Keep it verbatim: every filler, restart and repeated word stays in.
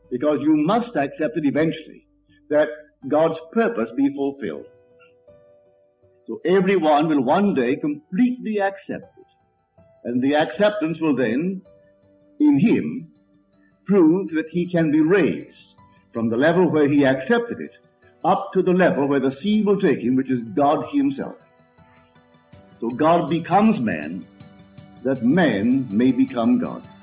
because you must accept it eventually, that God's purpose be fulfilled. So everyone will one day completely accept it. And the acceptance will then, in him, prove that he can be raised from the level where he accepted it up to the level where the seed will take him, which is God himself. So God becomes man, that man may become God.